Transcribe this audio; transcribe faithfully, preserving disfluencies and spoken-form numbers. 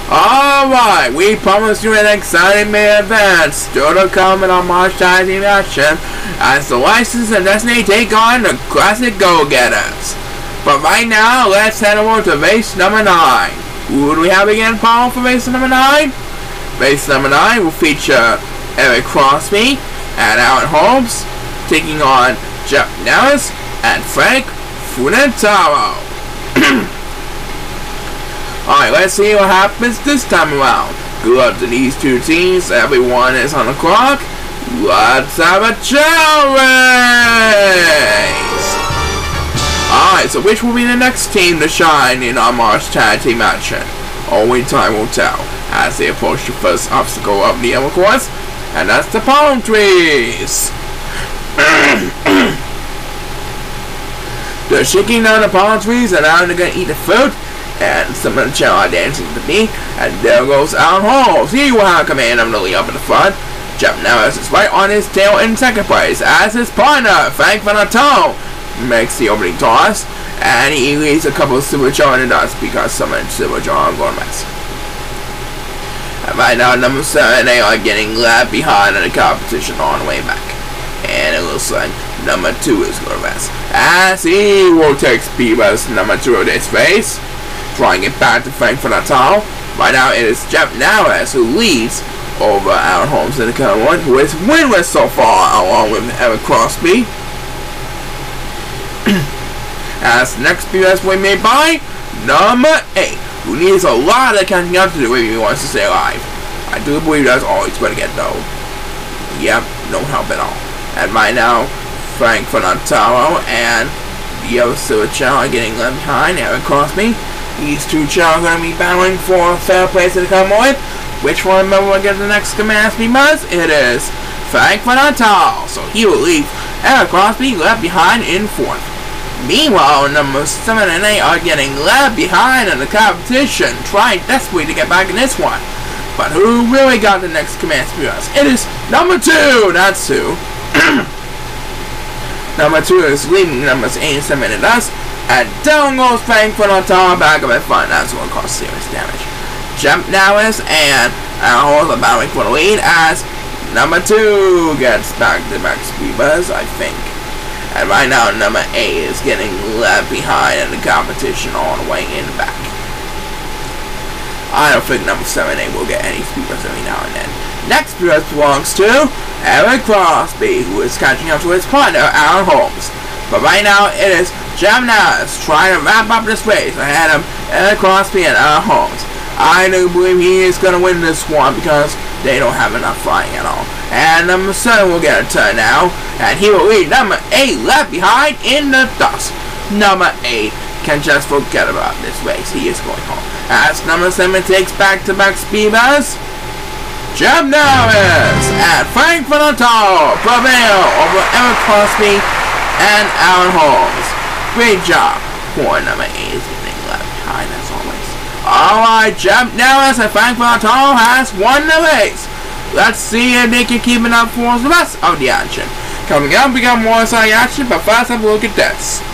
Alright, we promised you an exciting main event still to come in our March Tag Team action as the License and Destiny take on the Classic Go-Getters. But right now, let's head over to race number nine. Who do we have again, Paul, for race number nine? Race number nine will feature Eric Crosby and Alan Holmes taking on Jeff Narris and Frank Funentaro. Alright, let's see what happens this time around. Good luck to these two teams. Everyone is on the clock. Let's have a Chao race! Alright, so which will be the next team to shine in our March Tag Team action? Only time will tell as they approach the first obstacle of the Ever course, and that's the palm trees. They're shaking down the palm trees and now they're gonna eat the fruit. And some of the Chao are dancing to the beat, and there goes Alan Holmes. He will have command of the lead up in the front. Jeff Narris is right on his tail in second place, as his partner, Frank Funentaro, makes the opening toss, and he leaves a couple of Supercharged in the dust because some of the Supercharged are going to mess. And right now, number seven, they are getting left behind in the competition on the way back. And it looks like number two is going to rest, as he will take speed as number two of this race. Trying it back to Frank Funentaro. Right now it is Jeff Narris who leads over Alan Holmes in the current one, who is winless so far, along with Eric Crosby. As the next P S we made by number eight, who needs a lot of catching up to do if he wants to stay alive. I do believe that's all he's going to get though. Yep, no help at all. And right now, Frank Funentaro and the other Silver Chao are getting left behind. Eric Crosby. These two Chao are going to be battling for third place in the convoy. Which one member will get the next command speed buzz? It is Frank Funentaro. So he will leave Eric Crosby left behind in fourth. Meanwhile, numbers seven and eight are getting left behind in the competition, trying desperately to get back in this one. But who really got the next command speed buzz? It is number two. That's who. Number two is leaving numbers eight and seven in dust. And down goes Frank Funentaro back up in front. That's going to cause serious damage. Jeff Narris and Alan Holmes are battling for the lead as number two gets back to back speed buzz, I think. And right now, number eight is getting left behind in the competition all the way in the back. I don't think number seven and eight will get any speed buzz every now and then. Next speed buzz belongs to Eric Crosby, who is catching up to his partner, Alan Holmes. But right now, it is Jeff Narris trying to wrap up this race ahead of Eric Crosby and Alan Holmes. I do believe he is going to win this one because they don't have enough flying at all. And number seven will get a turn now, and he will lead number eight left behind in the dust. Number eight can just forget about this race. He is going home. As number seven takes back-to-back speed buzz, Jeff Narris and Frank Funentaro prevail over Eric Crosby and Alan Holmes. Great job. Poor number eight is getting left behind as always. Alright, Jeff Narris and Frank Funentaro has won the race. Let's see if they can keep it up for the rest of the action. Coming up, we got more exciting action, but first, have a look at this.